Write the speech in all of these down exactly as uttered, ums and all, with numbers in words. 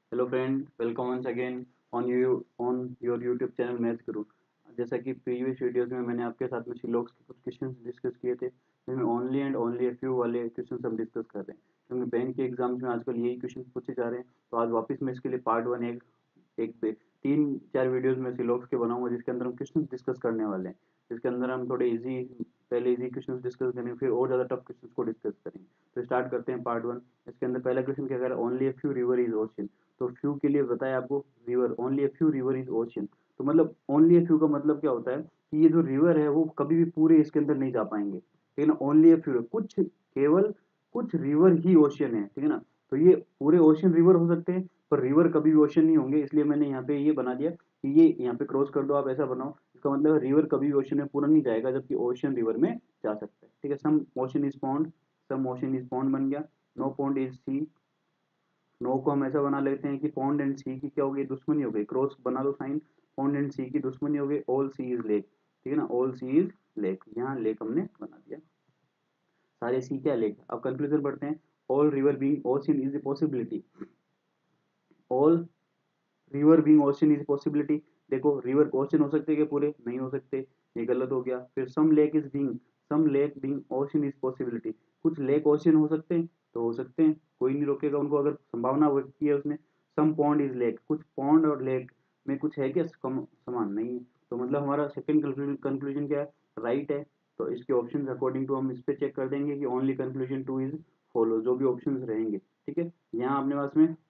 Hello friend, welcome once again on you on your YouTube channel maths guru. जैसा कि previous videos में मैंने आपके साथ में शिलोक्स के कुछ क्वेश्चंस डिस्कस किए थे, जिसमें only and only a few वाले क्वेश्चंस हम डिस्कस कर रहे हैं, क्योंकि बैंक के एग्जाम्स में आजकल यही क्वेश्चन पूछे जा रहे हैं। तो आज वापस मैं इसके लिए पार्ट वन एक एक पे तीन चार वीडियोस में सिलोक्स के बनाऊंगा, जिसके अंदर हम क्वेश्चन डिस्कस करने वाले हैं। जिसके अंदर हम थोड़े इजी पहले इजी क्वेश्चन डिस्कस करेंगे, फिर और ज़्यादा टफ क्वेश्चन को डिस्कस करेंगे। तो स्टार्ट करते हैं पार्ट वन। इसके अंदर पहला क्वेश्चन क्या कह रहा है, only a few river is ocean. तो फ्यू के लिए बताया आपको, river only a few river is ocean. तो मतलब ओनली ए फ्यू का मतलब क्या होता है कि ये जो रिवर है वो कभी भी पूरे इसके अंदर नहीं जा पाएंगे, ठीक है ना। ओनली ए फ्यू, कुछ केवल कुछ रिवर ही ओशियन है, ठीक है ना। तो ये पूरे ओशियन रिवर हो सकते हैं, पर रिवर कभी भी ओशियन नहीं होंगे। इसलिए मैंने यहाँ पे ये बना दिया कि ये यहाँ पे क्रॉस कर दो, आप ऐसा बनाओ। इसका मतलब रिवर कभी भी ओशियन में पूरा नहीं जाएगा, जबकि ओशियन रिवर में जा सकता है, ठीक है। Some ocean is pond, some ocean is pond बन गया। No pond is sea. No को हम ऐसा बना लेते हैं कि पॉन्ड एंड सी की क्या हो गई, दुश्मनी हो गई। क्रॉस बना दो साइन, पॉन्ड एंड सी की दुश्मनी हो गई। ऑल सी इज लेक, ठीक है ना। ऑल सी इज लेक, यहाँ लेक हमने बना दिया। सारे सी क्या लेक। अब कंक्लूजन पढ़ते हैं। All river being ocean is a possibility. All river being ocean is possibility. देखो रिवर ओशियन हो सकते हैं क्या पूरे, नहीं हो सकते, ये गलत हो गया। फिर some lake is being, some lake being ocean is possibility. कुछ लेक ओशियन हो सकते हैं, तो हो सकते हैं, कोई नहीं रोकेगा उनको अगर संभावना की है उसमें। सम पॉन्ड इज लेक, कुछ पॉन्ड और लेक में कुछ है क्या सम, समान नहीं है। तो मतलब हमारा सेकंड कंक्लूजन क्या है, राइट है। तो इसके ऑप्शन अकॉर्डिंग टू हम इस पे चेक कर देंगे कि only conclusion two is follow, जो भी ऑप्शन रहेंगे, ठीक है। यहाँ अपने पास में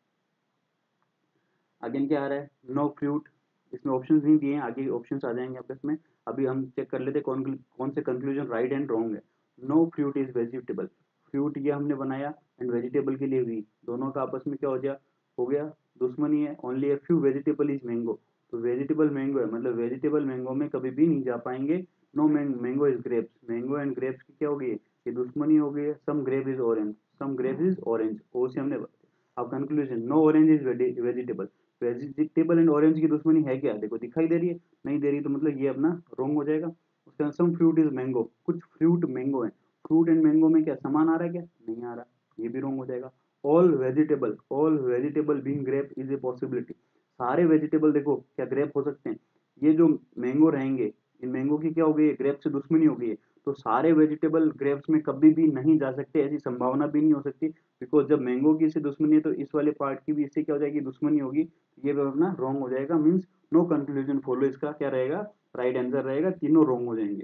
अगेन क्या आ रहा है, नो फ्रूट। इसमें ऑप्शंस नहीं दिए हैं, आगे ऑप्शंस आ जाएंगे आपके इसमें। अभी हम चेक कर लेते हैं कौन कौन से कंक्लूजन राइट एंड रॉन्ग है। No fruit is vegetable, fruit ये हमने बनाया, एंड वेजिटेबल के लिए वी, दोनों का आपस में क्या हो गया, हो गया दुश्मनी है। Only a few vegetable is mango, तो वेजिटेबल मैंगो है, मतलब वेजिटेबल मैंगो में कभी भी नहीं जा पाएंगे। No mango is grapes, mango and grapes की क्या हो गई है, ये दुश्मनी हो गई है। Some grape is orange, some grape is orange, O से हमने। अब conclusion, no orange is vegetable. Vegetable and orange की दुश्मनी है क्या, देखो दिखाई दे रही है, नहीं दे रही, तो मतलब ये अपना रॉन्ग हो जाएगा। उसके बाद सम फ्रूट इज मैंगो, कुछ फ्रूट मैंगो है। फ्रूट एंड मैंगो में क्या समान आ रहा है क्या, नहीं आ रहा, ये भी रॉन्ग हो जाएगा। All vegetable, all vegetable being grape is a possibility. सारे वेजिटेबल देखो क्या ग्रेप हो सकते हैं। ये जो मैंगो रहेंगे, इन मैंगो की क्या हो गई है, ग्रेप से दुश्मनी हो गई है। तो सारे वेजिटेबल ग्रेप्स में कभी भी नहीं जा सकते, ऐसी संभावना भी नहीं हो सकती। बिकॉज जब मैंगो की इससे दुश्मनी है, तो इस वाले पार्ट की भी इससे क्या हो जाएगी, दुश्मनी होगी। ये भी अपना रॉन्ग हो जाएगा, मीन्स नो कंक्लूजन फॉलो, इसका क्या रहेगा, राइट आंसर रहेगा, तीनों रॉन्ग हो जाएंगे।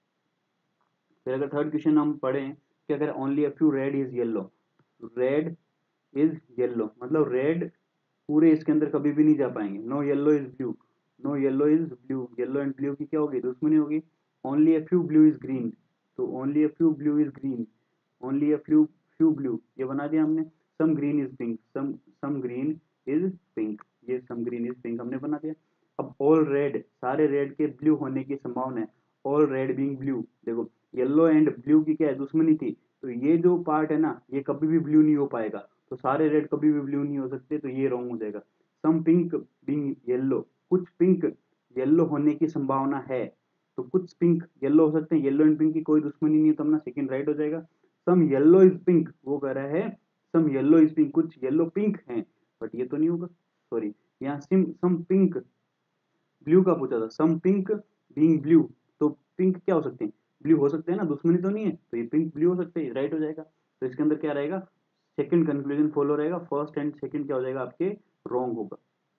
फिर अगर थर्ड क्वेश्चन हम पढ़ें, क्या करें, only a few red is yellow. Red is yellow, मतलब रेड पूरे इसके अंदर कभी भी नहीं जा पाएंगे। No yellow is blue, no yellow is blue, yellow and blue की क्या होगी, दुश्मनी होगी। Only a few blue is green, तो only a few blue is green, only a few few blue, ये बना दिया हमने। Some green is pink, some some green is pink, ये सम ग्रीन इज पिंक हमने बना दिया। अब ऑल रेड, सारे रेड के ब्लू होने की संभावना है। ऑल रेड बीइंग ब्लू, देखो येलो एंड ब्लू की क्या है, दुश्मनी थी। तो ये जो पार्ट है ना, ये कभी भी ब्लू नहीं हो पाएगा, तो सारे रेड कभी भी ब्लू नहीं हो सकते, तो ये रॉन्ग हो जाएगा। सम पिंक बीइंग येलो, कुछ पिंक येलो होने की संभावना है। तो कुछ पिंक येलो हो सकते हैं, येलो एंड पिंक की कोई दुश्मनी नहीं है, तो अपना सेकंड राइट हो जाएगा। सम येलो इज पिंक, वो कह रहा है सम येलो इज पिंक, कुछ येलो पिंक है, बट ये तो नहीं होगा, सॉरी। यहाँ सिम सम पिंक ब्लू का पूछा था, सम पिंक बीइंग ब्लू, तो पिंक क्या हो सकते हैं, ब्लू हो सकते हैं ना, दुश्मनी तो नहीं है, तो ये पिंक ब्लू हो सकते हैं, राइट हो जाएगा। तो इसके अंदर क्या रहेगा, सेकंड कंक्लूजन फॉलो रहेगा, फर्स्ट एंड सेकंड क्या हो जाएगा आपके, रॉन्ग होगा।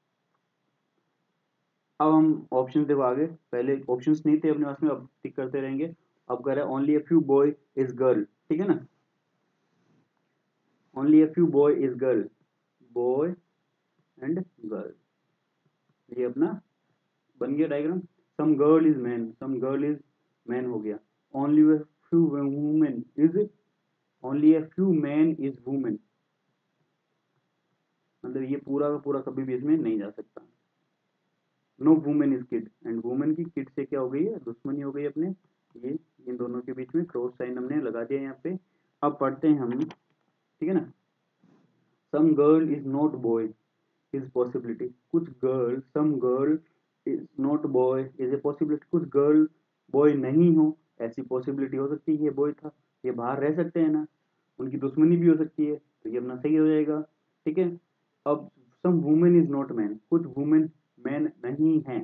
अब हम ऑप्शन देखो आगे, पहले ऑप्शंस नहीं थे अपने पास में, अब टिक करते रहेंगे। अब कह रहा है only a few boy is girl, ठीक है ना। Only a few boy is girl, boy and girl, ये अपना बन गया diagram. Some girl is man, some girl is man हो गया। Only a few women is, only a few man is women, मतलब ये पूरा का पूरा कभी भी इसमें नहीं जा सकता। No women is kid, and women की किड से क्या हो गई है, दुश्मनी हो गई अपने, ये इन दोनों के बीच में क्रॉस साइन हमने लगा दिया यहाँ पे। अब पढ़ते हैं हम, ठीक है ना। Some girl is not boy is possibility, कुछ girl, some girl is not boy is a possibility, कुछ गर्ल बॉय नहीं हो, ऐसी पॉसिबिलिटी हो सकती है। ये बॉय था, ये बाहर रह सकते हैं ना, उनकी दुश्मनी भी हो सकती है, तो ये अपना सही हो जाएगा, ठीक है। अब वुमेन इज नॉट मैन, कुछ वुमेन मैन नहीं है।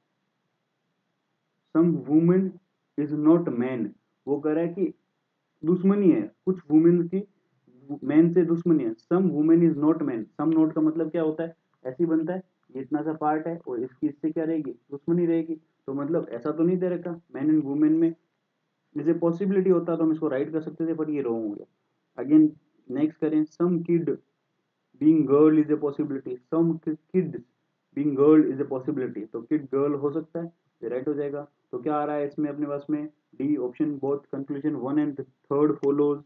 Some women is not man, वो कह रहा है कि दुश्मनी है कुछ वुमेन की, मैन से दुश्मनी है। Some women is not man, some not का मतलब क्या होता है, ऐसे ही बनता है, ये इतना सा पार्ट है और इसकी इससे क्या रहेगी, दुश्मनी रहेगी। तो मतलब ऐसा तो नहीं दे रखा, मैन एंड वुमेन में जैसे पॉसिबिलिटी होता तो हम इसको राइट कर सकते थे, बट ये रॉन्ग हो गया। अगेन नेक्स्ट करें, some kid being girl is a possibility, some kid being girl is a possibility, तो किड गर्ल हो सकता है, ये राइट हो जाएगा। तो क्या आ रहा है इसमें अपने पास में, D option, both conclusion one and third follows.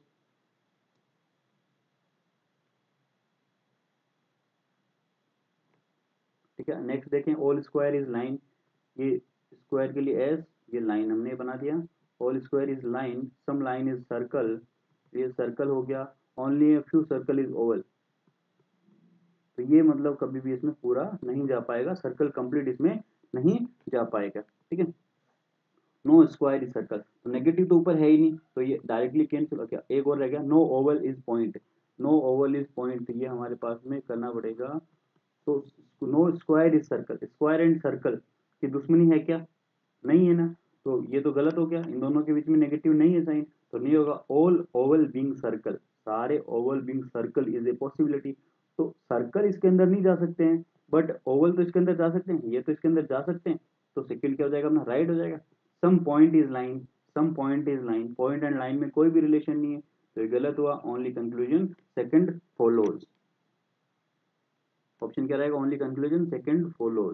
ठीक है, नेक्स्ट देखें, ऑल स्क्वायर इज लाइन, ये स्क्वायर के लिए एस, ये लाइन हमने बना दिया। All square is line, some line is circle, ये सर्कल हो गया। Only a few circle is oval, तो ये मतलब कभी भी इसमें पूरा नहीं जा पाएगा, सर्कल कंप्लीट इसमें नहीं जा पाएगा। ठीक है, नो स्क्वायर इज सर्कल, तो नेगेटिव तो ऊपर है ही नहीं, तो ये डायरेक्टली कैंसिल हो गया। एक और रह गया, no oval is point, no oval is point, ये हमारे पास में करना पड़ेगा। तो no square is circle, square and circle की दुश्मनी है क्या, नहीं है ना, तो ये तो गलत हो गया, इन दोनों के बीच में नेगेटिव नहीं है साइन, तो नहीं होगा। ऑल ओवल बीइंग सर्कल, सारे oval being circle is a possibility, तो सर्कल इसके अंदर नहीं जा सकते हैं, बट ओवल तो इसके अंदर जा सकते हैं, ये तो इसके अंदर जा सकते हैं, तो सेकंड क्या हो जाएगा अपना, राइट हो जाएगा। Some point is line, some point is line, point and line में कोई भी रिलेशन नहीं है, तो ये गलत हुआ। Only conclusion second follows, option क्या रहेगा, ओनली कंक्लूजन सेकंड फॉलोज।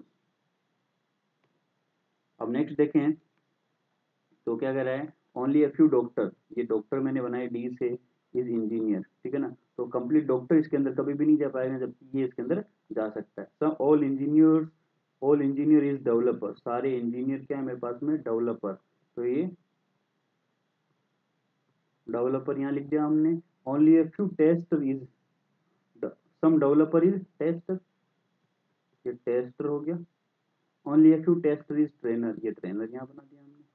अब नेक्स्ट देखें, तो क्या कह रहा है, ओनली अ फ्यू डॉक्टर, ये डॉक्टर मैंने बनाया डी से, इज इंजीनियर, ठीक है ना, तो कंप्लीट डॉक्टर इसके अंदर कभी भी नहीं जा पाएगा, जबकि ये इसके अंदर जा सकता है। Some all engineers, all engineer is developer, सारे इंजीनियर क्या है मेरे पास में, डेवलपर, तो ये डेवलपर यहाँ लिख दिया हमने। Only a few tester is, some developer is tester, ये टेस्टर हो गया। Only a few tester is trainer, ये ट्रेनर यहाँ बना दिया हमने,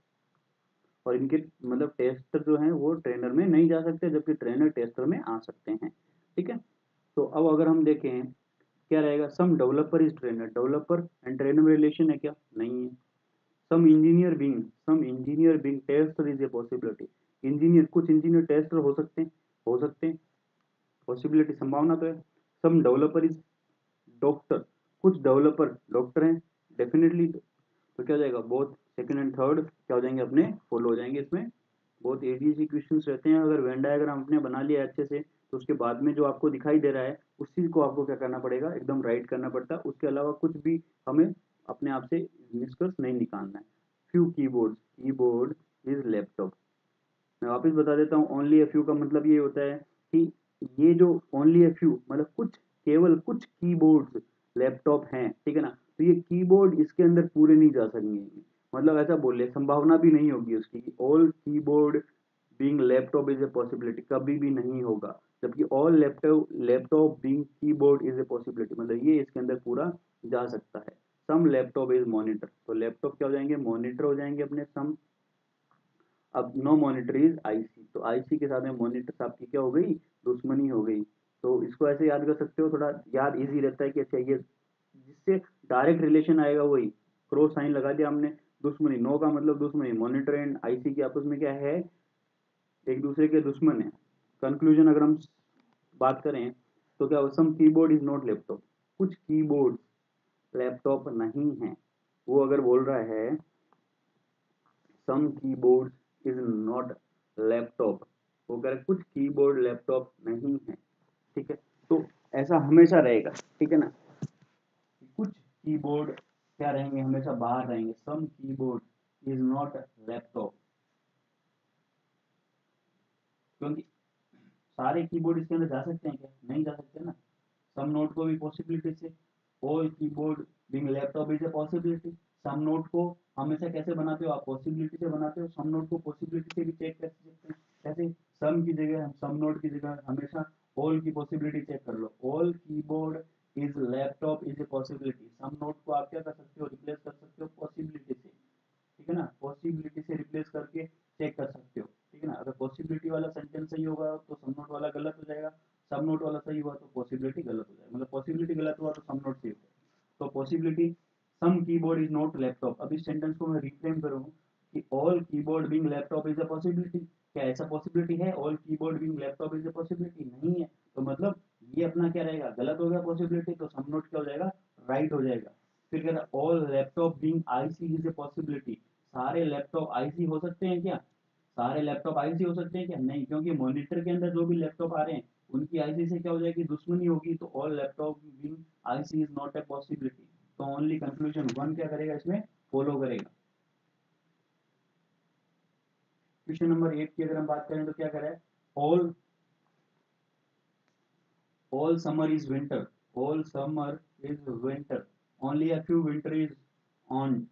और इनके मतलब टेस्टर जो हैं वो ट्रेनर में नहीं जा सकते, जबकि ट्रेनर टेस्टर में आ सकते हैं। ठीक है, तो अब अगर हम देखें क्या रहेगा, some developer is trainer, developer and trainer में रिलेशन है क्या, नहीं है। Some engineer being, some engineer being tester is a possibility, engineer, कुछ इंजीनियर टेस्टर हो सकते हैं, हो सकते हैं, पॉसिबिलिटी संभावना तो है। सम डेवलपर इज डॉक्टर, कुछ डेवलपर डॉक्टर हैं, डेफिनेटली, तो क्या हो जाएगा, बोथ सेकंड एंड थर्ड क्या हो जाएंगे अपने, फॉलो हो जाएंगे। इसमें बहुत इजी इजी क्वेश्चंस रहते हैं, अगर वेन डायग्राम आपने बना लिया अच्छे से, तो उसके बाद में जो आपको दिखाई दे रहा है उस चीज को आपको क्या करना पड़ेगा, एकदम राइट करना पड़ता है, उसके अलावा कुछ भी हमें अपने आप से निष्कर्ष नहीं निकालना है। Few keyboard, keyboard is laptop, मैं वापस बता देता हूँ, ओनली ए फ्यू का मतलब ये होता है कि ये जो ओनली ए फ्यू मतलब कुछ, केवल कुछ कीबोर्ड्स लैपटॉप हैं, ठीक है ना, तो ये कीबोर्ड इसके अंदर पूरे नहीं जा सकेंगे, मतलब ऐसा बोले, संभावना भी नहीं होगी उसकी, all keyboard being laptop is a possibility, कभी भी नहीं होगा, जबकि all laptop laptop being keyboard is a possibility, मतलब ये इसके अंदर पूरा जा सकता है। सम लैपटॉप इज मॉनिटर, तो लैपटॉप क्या हो जाएंगे, मॉनिटर हो जाएंगे अपने सम। अब नो मॉनिटर इज आईसी, तो आईसी के साथ में मॉनिटर आपकी क्या हो गई, दुश्मनी हो गई, तो इसको ऐसे याद कर सकते हो, थोड़ा याद इजी रहता है कि अच्छा ये जिससे डायरेक्ट रिलेशन आएगा वही, क्रॉस साइन लगा दिया हमने, दुश्मनी, नो का मतलब दुश्मनी, मॉनिटर एंड आईसी की आपस में क्या है, एक दूसरे के दुश्मन है। कंक्लूजन अगर हम बात करें तो क्या, some keyboard is not laptop, कुछ कीबोर्ड लैपटॉप नहीं है, वो अगर बोल रहा है some keyboard is not laptop, वो कह रहा है कुछ कीबोर्ड लैपटॉप नहीं है, ठीक है, तो ऐसा हमेशा रहेगा, ठीक है ना, कुछ कीबोर्ड क्या रहेंगे, हमेशा बाहर रहेंगे, some keyboard is not laptop, क्योंकि सारे कीबोर्ड इसके अंदर जा सकते हैं क्या, नहीं जा सकते ना, सम नोट को भी पॉसिबिलिटी से, all keyboard being laptop is a possibility, some not को हमेशा कैसे बनाते हो आप, पॉसिबिलिटी से बनाते हो, सम नोट को पॉसिबिलिटी से भी चेक कर सकते हैं, कैसे, सम की जगह हम सम नोट की जगह हमेशा ऑल की पॉसिबिलिटी चेक कर लो, all keyboard is laptop is a possibility, some not को आप क्या कर सकते हो, रिप्लेस कर सकते हो पॉसिबिलिटी से, ठीक है ना, पॉसिबिलिटी से रिप्लेस करके चेक कर सकते हो, ठीक है ना, अगर पॉसिबिलिटी वाला सेंटेंस सही होगा तो सम नोट वाला गलत हो जाएगा, सम नोट वाला सही हुआ तो पॉसिबिलिटी पॉसिबिलिटी गलत हो जाएगा, मतलब पॉसिबिलिटी गलत हुआ तो सम नॉट सेफ है। तो possibility some keyboard is not laptop, अब इस सेंटेंस को मैं रिफ्रेम करूँ कि all keyboard being laptop is a possibility, क्या ऐसा पॉसिबिलिटी है all keyboard being laptop is a possibility? नहीं है। तो मतलब ये अपना क्या रहेगा, गलत हो गया पॉसिबिलिटी, तो सम नॉट क्या हो जाएगा, राइट हो जाएगा। फिर कह रहा all laptop being IC is a possibility, सारे लैपटॉप आईसी हो सकते हैं क्या? सारे लैपटॉप आईसी हो सकते हैं क्या? नहीं, क्योंकि मॉनिटर के अंदर जो भी लैपटॉप आ रहे हैं उनकी आईसी से क्या हो जाएगी, दुश्मनी होगी, तो all laptop being IC is not a possibility. तो ओनली कंक्लूजन वन क्या करेगा, इसमें फॉलो करेगा। क्वेश्चन नंबर एट की अगर हम बात करें तो क्या करें, all all summer is winter, all summer is winter, only a few winter is on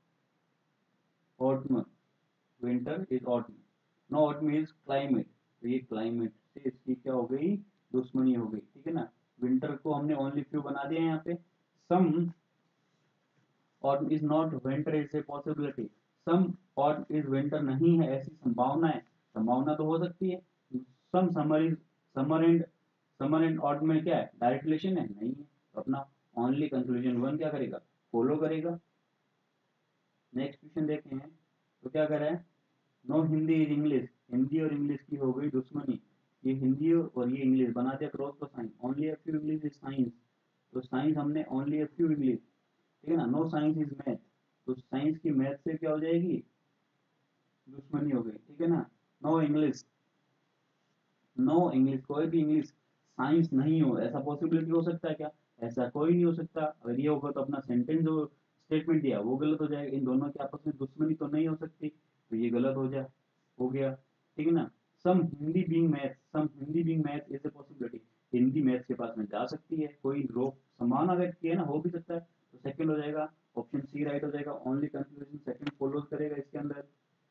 autumn, winter is autumn, no autumn is climate. तो ये क्लाइमेट से इसकी क्या हो गई, दुश्मनी हो गई, ठीक है ना। विंटर को हमने ओनली फ्यू बना दिया यहाँ पे। Some autumn is not winter is a possibility, some autumn is winter नहीं है, ऐसी संभावना है, संभावना तो हो सकती है। Some summer is summer and summer and autumn में क्या है, डायरेक्ट रिलेशन है, नहीं है। तो अपना ओनली कंक्लूजन वन क्या करेगा, फॉलो करेगा। नेक्स्ट क्वेश्चन देखते हैं तो क्या कर रहा है, no Hindi is English, Hindi और इंग्लिश की हो गई दुश्मनी, ये हिंदी और ये इंग्लिश बना दिया क्रॉस का sign, only a few English is science, तो साइंस हमने ओनली अ फ्यू इंग्लिश, ठीक है ना। नो साइंस इज मैथ, तो साइंस की मैथ से क्या हो जाएगी, दुश्मनी हो गई, ठीक है ना। नो इंग्लिश, नो इंग्लिश, कोई भी इंग्लिश साइंस नहीं हो, ऐसा पॉसिबिलिटी हो सकता है क्या, ऐसा कोई नहीं हो सकता। अगर ये होगा तो अपना सेंटेंस जो स्टेटमेंट दिया वो गलत हो जाएगा, इन दोनों की आपस में दुश्मनी तो नहीं हो सकती, तो ये गलत हो जाए, हो गया, ठीक है ना। Some Hindi being math, some Hindi being math is a possibility, Hindi math के पास में जा सकती है, कोई रोक संभावना व्यक्त की है ना, हो भी सकता है, तो सेकंड हो जाएगा, ऑप्शन सी राइट हो जाएगा, ओनली कंक्लूजन सेकंड फॉलोज करेगा इसके अंदर।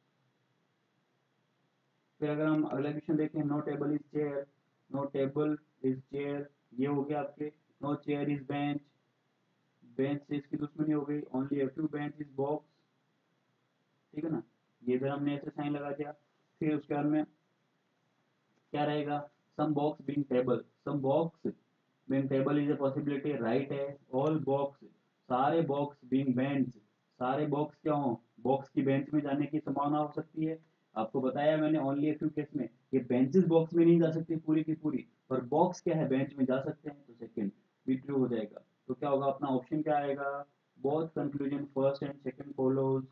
फिर अगर हम अगला क्वेश्चन देखें, no table is chair, no table is chair, ये हो गया आपके। No chair is bench, bench से इसकी दुश्मनी हो गई, only a few bench is box, ठीक है ना, ये इधर हमने ऐसे साइन लगा दिया। फिर उसके बाद में क्या रहेगा, some box being table, some box being table is a possibility, right है। ऑल बॉक्स, सारे बॉक्स बीइंग बेंच, सारे बॉक्स क्या हो, बॉक्स की बेंच में जाने की संभावना हो सकती है। आपको बताया मैंने ओनली ए फ्यू केस में, ये बेंचेस बॉक्स में नहीं जा सकती पूरी की पूरी, पर बॉक्स क्या है, बेंच में जा सकते हैं, तो सेकंड भी ट्रू हो जाएगा। तो क्या होगा, अपना ऑप्शन क्या आएगा, both conclusion first and second follows.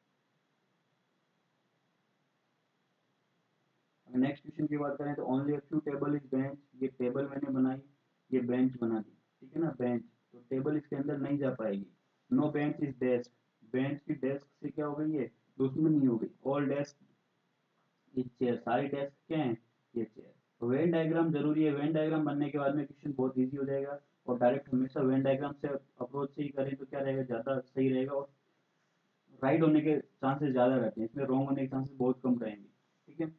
Next question की बात करें तो only a few table is bench, ये टेबल मैंने बनाई, ये बेंच बना दी, ठीक है ना, बेंच, तो टेबल इसके अंदर नहीं जा पाएगी। No bench is desk, bench की डेस्क से क्या हो गई है, दुश्मनी हो गई। ऑल डेस्क इज चेयर, सारी डेस्क क्या है, ये चेयर। तो वेन डायग्राम जरूरी है, वेन डायग्राम बनने के बाद में क्वेश्चन बहुत इजी हो जाएगा, और डायरेक्ट हमेशा वेन डायग्राम से अप्रोच से ही करें तो क्या रहेगा, ज़्यादा सही रहेगा, और राइट होने के चांसेस ज़्यादा रहते हैं, इसमें रॉन्ग होने के चांसेस बहुत कम रहेंगे, ठीक है।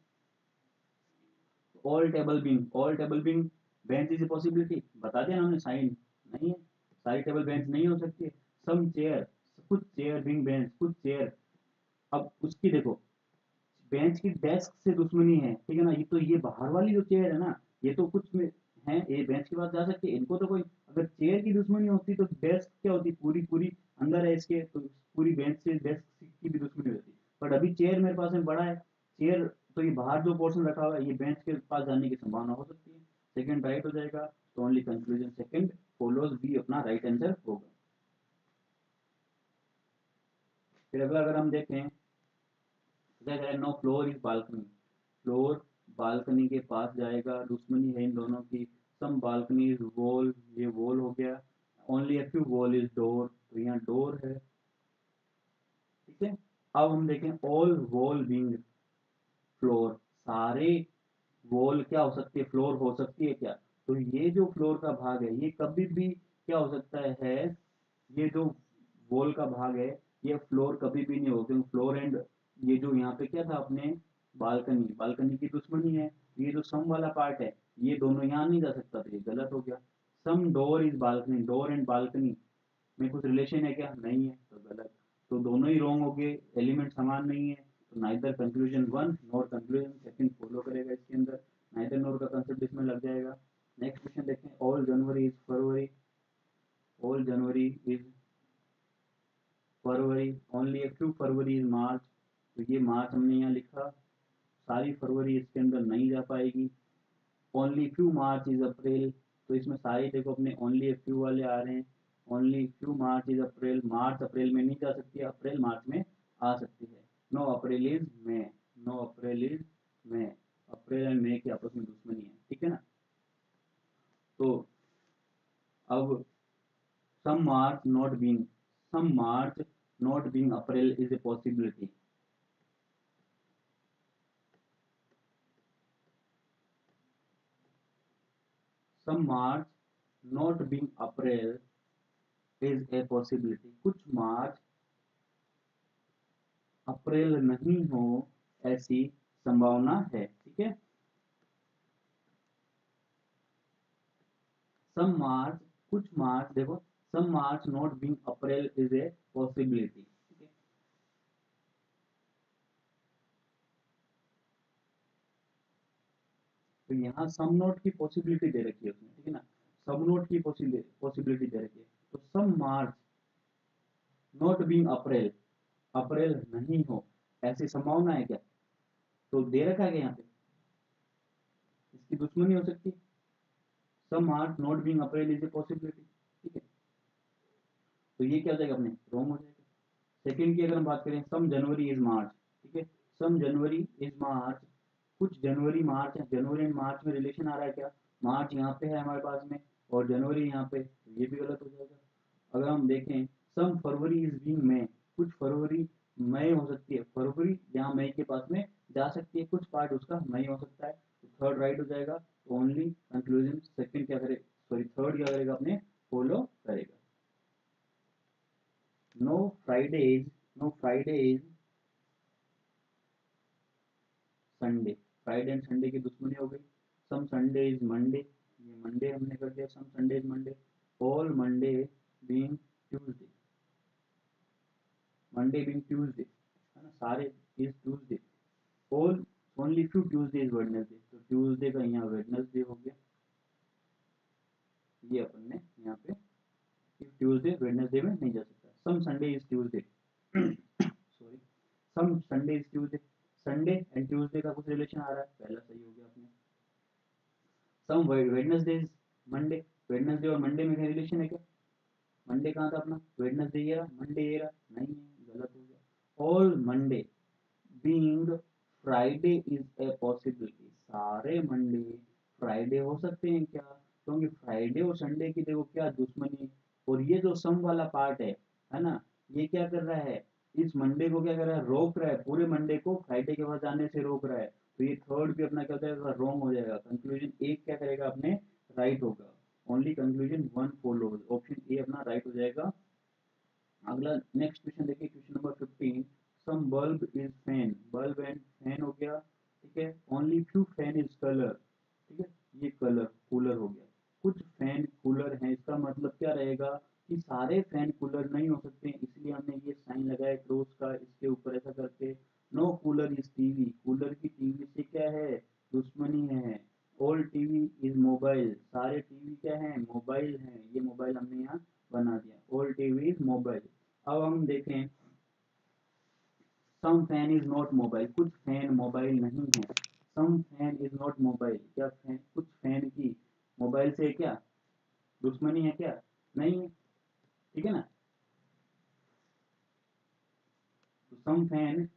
All table being, all table being bench is a possibility, बता दिया ना हमने, साइन नहीं है, सारी टेबल बेंच नहीं हो सकती है। सम चेयर, कुछ चेयर बीइंग बेंच, कुछ चेयर, अब उसकी देखो बेंच की डेस्क से दुश्मनी है, ठीक है ना, ये तो ये बाहर वाली जो चेयर है ना, ये तो कुछ में है, ये बेंच के पास जा सकती है, इनको तो कोई, अगर चेयर की दुश्मनी होती तो डेस्क क्या होती, पूरी पूरी अंदर है इसके, तो पूरी बेंच से डेस्क की भी दुश्मनी होती, बट अभी चेयर मेरे पास में बड़ा है, चेयर तो ये बाहर जो पोर्शन रखा हुआ है, ये बेंच के पास जाने की संभावना हो सकती है, सेकंड राइट हो जाएगा। तो only conclusion second follows B अपना राइट आंसर होगा। फिर अगला अगर हम देखें क्या करें, no floor is balcony, floor balcony के पास जाएगा, दुश्मनी है इन दोनों की। सम बालकनी इज वॉल, ये वॉल हो गया। Only a few wall is door, तो यहाँ डोर है, ठीक है। अब हम देखें ऑल वॉल बीइंग फ्लोर, सारे वॉल क्या हो सकती है, फ्लोर हो सकती है क्या, तो ये जो फ्लोर का भाग है ये कभी भी क्या हो सकता है, ये जो वॉल का भाग है ये फ्लोर कभी भी नहीं होगा, क्योंकि फ्लोर एंड ये जो यहाँ पे क्या था अपने, बालकनी, बालकनी की दुश्मनी है, ये जो सम वाला पार्ट है ये दोनों यहाँ नहीं जा सकता, तो ये गलत हो गया। Some door is balcony, door and balcony में कुछ रिलेशन है क्या, नहीं है, तो गलत। तो दोनों ही रॉन्ग हो गए, एलिमेंट समान नहीं है, तो neither conclusion one nor conclusion second follow करेगा इसके अंदर, नाइदर नॉर का कंसेप्ट इसमें लग जाएगा। नेक्स्ट क्वेश्चन देखें, all January is February, all January is February, only a few February is March, तो ये मार्च हमने यहाँ लिखा, सारी फरवरी इसके अंदर नहीं जा पाएगी। Only few March is April, तो इसमें सारे देखो अपने ओनली ए फ्यू वाले आ रहे हैं। Only few March is April, March April में नहीं जा सकती, अप्रैल मार्च में आ सकती है। No April is May, no April is May, April and May की आपस में दुश्मनी है, ठीक है ना। तो अब some March not being, some March not being April is a possibility, some March not being April is a possibility, कुछ मार्च अप्रैल नहीं हो ऐसी संभावना है, ठीक है। some March, कुछ मार्च देखो, some March not being April is a possibility, ठीक है। तो यहाँ सम नोट की पॉसिबिलिटी दे रखी है उसने, ठीक है ना, सब नोट की पॉसिबिलिटी दे रखी है, तो सम मार्च नॉट बीइंग अप्रैल, अप्रैल नहीं हो ऐसी संभावना है क्या, तो दे रखा है यहाँ पे, इसकी दुश्मनी हो सकती है। Some March not being April is a possibility, ठीक है, तो ये क्या हो जाएगा अपने रॉन्ग हो जाएगा। सेकंड की अगर हम बात करें, सम जनवरी इज मार्च, ठीक है, सम जनवरी इज मार्च, कुछ जनवरी मार्च है, जनवरी एंड मार्च में रिलेशन आ रहा है क्या, मार्च यहाँ पे है हमारे पास में और जनवरी यहाँ पे, तो ये भी गलत हो जाएगा। अगर हम देखें, सम फरवरी इज बीइंग मई, कुछ फरवरी मई हो सकती है, फरवरी यहाँ मई के पास में जा सकती है, कुछ पार्ट उसका मई हो सकता है, तो थर्ड राइट हो जाएगा। तो ओनली कंक्लूजन सेकंड क्या करेगा, सॉरी थर्ड क्या करेगा अपने फॉलो करेगा। No Friday is, no Friday is Sunday, Friday and Sunday की दुश्मनी हो गई। सम संडे इज मंडे, ये मंडे हमने कर दिया, some Sunday is Monday, all Monday being Tuesday, Monday being Tuesday, है ना, सारे is Tuesday, all only few Tuesday is Wednesday, तो ट्यूसडे का यहाँ वेडनेसडे हो गया, ये अपन ने यहाँ पे ट्यूसडे वेडनेसडे में नहीं जा सकता। Some Sunday is Tuesday, sorry, some Sunday is Tuesday, Sunday and Tuesday का कुछ रिलेशन आ रहा है, पहला सही हो गया अपने। Some Wednesday is Monday, Wednesday और मंडे में रिलेशन है क्या, मंडे कहाँ था अपना, वेडनेसडे ये रहा, मंडे ये रहा, नहीं है, गलत हो गया। All Monday being Friday is a possibility, सारे मंडे फ्राइडे हो सकते हैं क्या, क्योंकि फ्राइडे और संडे की देखो क्या दुश्मनी, और ये जो सम वाला पार्ट है है ना, ये क्या कर रहा है, इस मंडे को क्या कर रहा है, रोक रहा है, पूरे मंडे को फ्राइडे के पास जाने से रोक रहा है, तो ये थर्ड भी अपना क्या हो जाएगा, रॉन्ग हो जाएगा। कंक्लूजन एक क्या करेगा अपने राइट होगा, only conclusion one follows, option A अपना राइट हो जाएगा। अगला नेक्स्ट क्वेश्चन देखिए, question number fifteen, some bulb is fan, bulb and fan हो गया, ठीक है, only few fan is colour, ठीक है, ये कलर कूलर हो गया, कुछ फैन कूलर हैं, इसका मतलब क्या रहेगा कि सारे फैन कूलर नहीं हो सकते, इसलिए हमने ये साइन लगाया क्रॉस का इसके ऊपर ऐसा करके। No cooler is TV, cooler की टीवी से क्या है दुश्मनी है। ऑल टीवी इज मोबाइल, सारे टीवी क्या है मोबाइल हैं, ये मोबाइल हमने यहाँ बना दिया, ऑल टीवी इज मोबाइल। अब हम देखें, some fan is not mobile, कुछ फैन मोबाइल नहीं है, some fan is not mobile, क्या फैन, कुछ फैन की मोबाइल से क्या दुश्मनी है क्या, नहीं है, ठीक है ना। तो some fan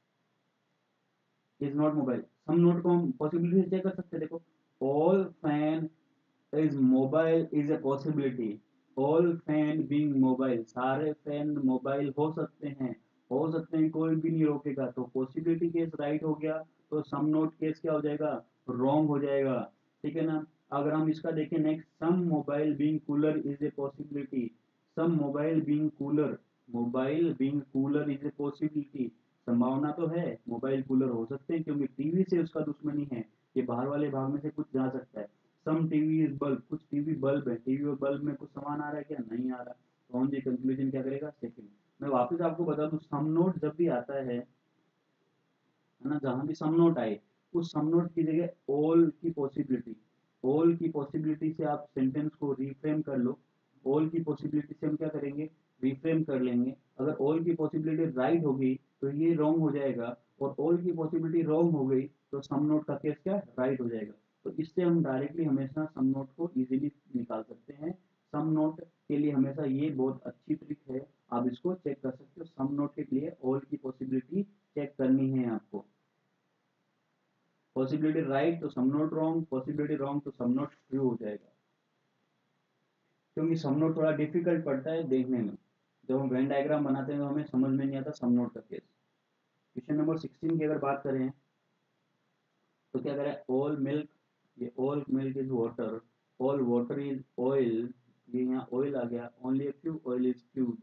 is not mobile, some not को हम पॉसिबिलिटी चेक कर सकते हैं, देखो, all fan is mobile is a possibility, all fan being mobile, सारे फैन मोबाइल हो सकते हैं, हो सकते हैं, कोई भी नहीं रोकेगा, तो पॉसिबिलिटी केस राइट हो गया, तो सम नोट केस क्या हो जाएगा, रॉन्ग हो जाएगा, ठीक है ना। अगर हम इसका देखें next, some mobile being cooler is a possibility, some mobile being cooler, mobile being cooler is a possibility, संभावना तो है मोबाइल कूलर हो सकते हैं, क्योंकि टीवी से उसका दुश्मनी है, ये बाहर वाले भाग में से कुछ जा सकता है। सम टीवी इज बल्ब, कुछ टीवी बल्ब है, टीवी और बल्ब में कुछ सामान आ रहा है क्या, नहीं आ रहा, तो ऑन दी कंक्लूजन क्या करेगा सेकंड। मैं वापस आपको बता दूं, सम नोट जब भी आता है है ना, जहां भी सम नोट आए, उस सम नोट की जगह ऑल की पॉसिबिलिटी, ऑल की पॉसिबिलिटी से आप सेंटेंस को रिफ्रेम कर लो। ऑल की पॉसिबिलिटी से हम क्या करेंगे, रिफ्रेम कर लेंगे। अगर ऑल की पॉसिबिलिटी राइट हो गई तो ये रॉन्ग हो जाएगा, और ऑल की पॉसिबिलिटी रॉन्ग हो गई तो सम नोट का केस क्या राइट हो जाएगा। तो इससे हम डायरेक्टली हमेशा सम नोट को इजीली निकाल सकते हैं। सम नोट के लिए हमेशा ये बहुत अच्छी ट्रिक है, आप इसको चेक कर सकते हो। सम नोट के लिए ऑल की पॉसिबिलिटी चेक करनी है आपको। पॉसिबिलिटी राइट तो some not wrong, possibility wrong तो सम नोट ट्रू हो जाएगा। क्योंकि सम नोट थोड़ा डिफिकल्ट पड़ता है देखने में, जब हम वेन डायग्राम बनाते हैं तो हमें समझ में नहीं आता सम नोट का केस। क्वेश्चन नंबर सिक्सटीन की अगर बात करें तो क्या करें, ऑल मिल्क, ये all milk is water, all water is oil, ये यहाँ ऑयल आ गया, only few oil is fluid,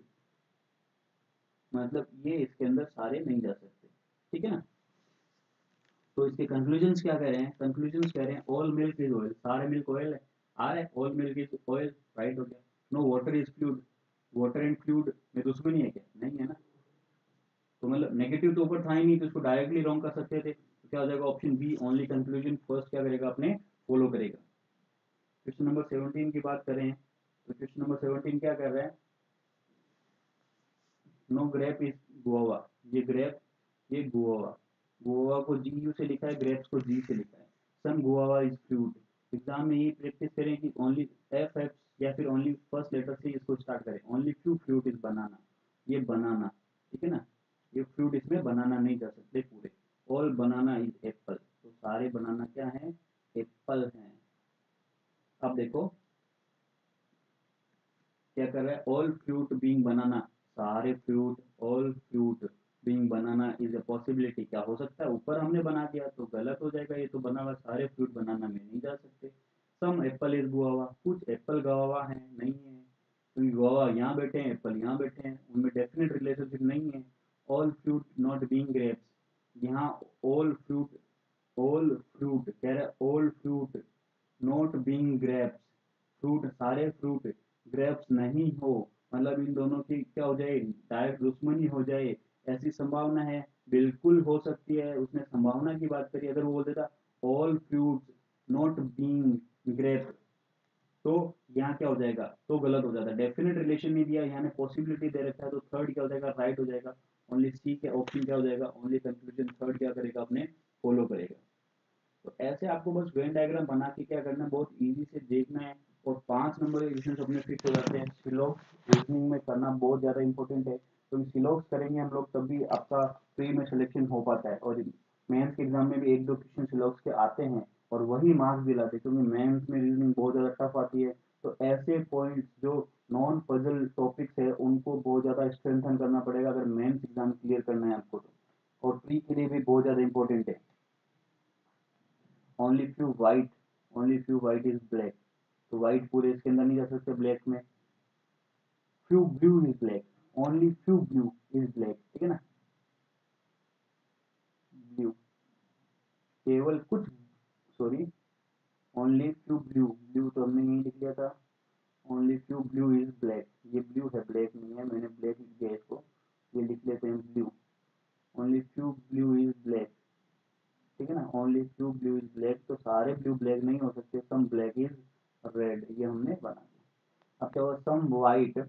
मतलब ये इसके अंदर सारे नहीं जा सकते, ठीक है ना। तो इसके कंक्लूजन्स क्या कह रहे हैं, कंक्लूजन्स कह रहे हैं ऑल मिल्क इज ऑयल, सारे मिल्क ऑयल है, आ रहा है all milk is oil, right हो गया। No water is fluid, water and fluid में दुश्मनी है क्या, नहीं है ना। तो मतलब नेगेटिव तो ऊपर था ही नहीं, तो इसको डायरेक्टली रॉन्ग कर सकते थे, तो क्या हो जाएगा option B only conclusion first क्या करेगा अपने फॉलो करेगा। क्वेश्चन नंबर सेवनटीन की बात करें तो क्वेश्चन नंबर सेवनटीन क्या कर रहा है, नो ग्रेप इज गुआवा, ये ग्रेप, ये गुआवा, गुआवा को जी यू से लिखा है, ग्रेप्स को जी से लिखा है। Some guava is fruit. Exam में ये प्रैक्टिस करें कि ओनली एफ एफ या फिर ओनली फर्स्ट लेटर से इसको स्टार्ट करें। Only few fruit is banana, ये बनाना, ठीक है ना, ये फ्रूट इसमें बनाना नहीं कर सकते पूरे। ऑल बनाना इज एप्पल, तो सारे बनाना क्या है, एप्पल हैं। अब देखो क्या कर रहा है, ऑल फ्रूट बीइंग बनाना, सारे fruit, all fruit being banana is a possibility, क्या हो सकता है, ऊपर हमने बना दिया तो गलत हो जाएगा, ये तो बना हुआ, सारे फ्रूट बनाना में नहीं जा सकते। सम एप्पल इज गुआवा, कुछ एप्पल गुआवा है, नहीं है, क्योंकि गुआवा यहाँ बैठे हैं, एप्पल यहाँ बैठे हैं, उनमें डेफिनेट रिलेशनशिप नहीं है। All fruit not being grapes, यहाँ ऑल फ्रूट, ऑल फ्रूट कह रहा है, all fruit not being grapes, fruit सारे फ्रूट ग्रेप्स नहीं हो, मतलब इन दोनों की क्या हो जाए, डायरेक्ट दुश्मनी हो जाए, ऐसी संभावना है, बिल्कुल हो सकती है। उसने संभावना की बात करी, अगर वो बोल देता all fruits not being grapes, तो यहाँ क्या हो जाएगा, तो गलत हो जाता है, डेफिनेट रिलेशन नहीं दिया, यहाँ ने पॉसिबिलिटी दे रखा है, तो थर्ड क्या हो जाएगा, राइट हो जाएगा। ओनली सी के ऑप्शन क्या हो जाएगा, ओनली कंक्लूजन थर्ड क्या करेगा, अपने फॉलो करेगा। तो ऐसे आपको बस वेन डायग्राम बना के क्या करना है, बहुत इजी से देखना है, और पांच नंबर के क्वेश्चन अपने फिक्स हो जाते हैं। सिलॉक्स रीजनिंग में करना बहुत ज़्यादा इंपॉर्टेंट है, क्योंकि तो सिलॉक्स करेंगे हम लोग तभी आपका प्री में सिलेक्शन हो पाता है, और मेंस के एग्जाम में भी एक दो क्वेश्चन सिलॉक्स के आते हैं और वही मार्क्स दिलाते हैं, क्योंकि मेंस में रीजनिंग बहुत ज़्यादा टफ आती है। तो ऐसे पॉइंट्स जो नॉन पजल टॉपिक्स है उनको बहुत ज़्यादा स्ट्रेंथन करना पड़ेगा अगर मेंस एग्जाम क्लियर करना है आपको तो, और प्री के लिए भी बहुत ज़्यादा इंपॉर्टेंट है। Only few white, only few white is black, तो वाइट पूरे इसके अंदर नहीं जा सकते ब्लैक में। Few blue is black, only few blue is black, ठीक है ना, ब्लू, केवल कुछ, sorry, only few blue, blue तो हमने यही लिख लिया था, only few blue is black, ये ब्लू है ब्लैक नहीं है, मैंने ब्लैक लिख दिया इसको, ये लिख लेते हैं blue, only few blue is black, ठीक है ना, only few blue is black, तो सारे ब्लू ब्लैक नहीं हो सकते, सम ब्लैक इज रेड, ये हमने बना दिया। अब क्या हुआ, some white,